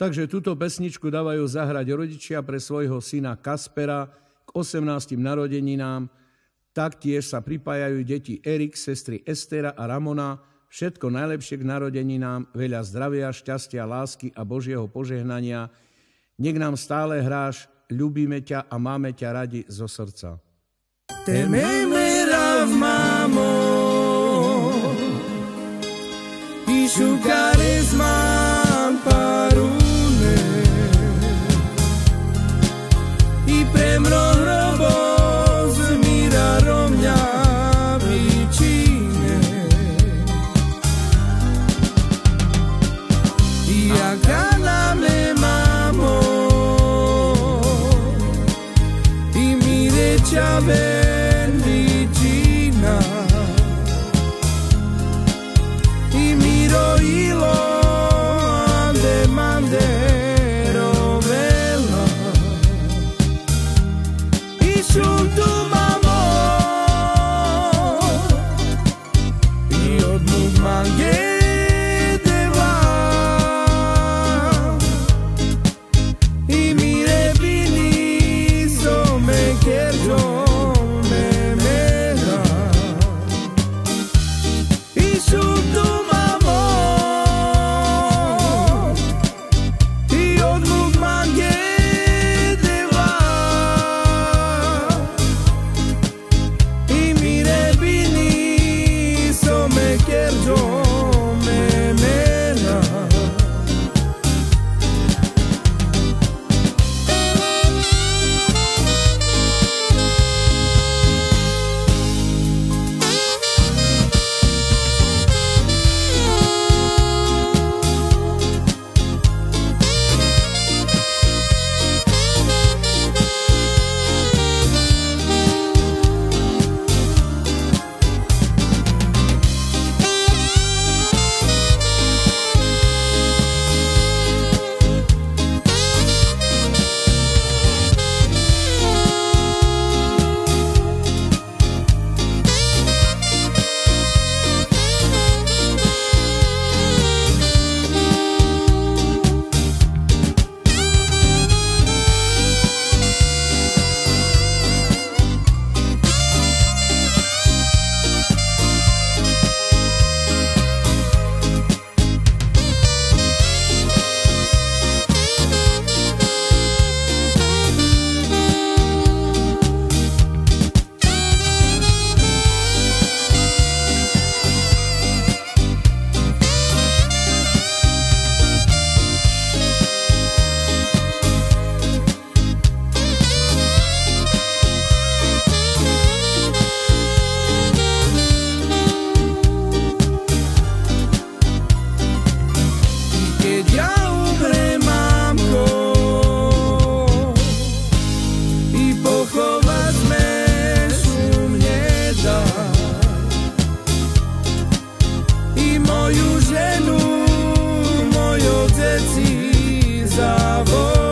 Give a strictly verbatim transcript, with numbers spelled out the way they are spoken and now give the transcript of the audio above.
Takže túto pesničku dávajú zahrať rodičia pre svojho syna Kaspera k osemnástim narodeninám. Taktiež sa pripájajú deti Erik, sestry Estera a Ramona. Všetko najlepšie k narodeninám, veľa zdravia, šťastia, lásky a Božieho požehnania. Nech nám stále hráš, ľúbime ťa a máme ťa radi zo srdca. Te me meravmamo i sciugare smanparune i premro robo zmirarom mňa vicine i jaka na me mamo i mi rečave moju ženu, moje deti zavoláš.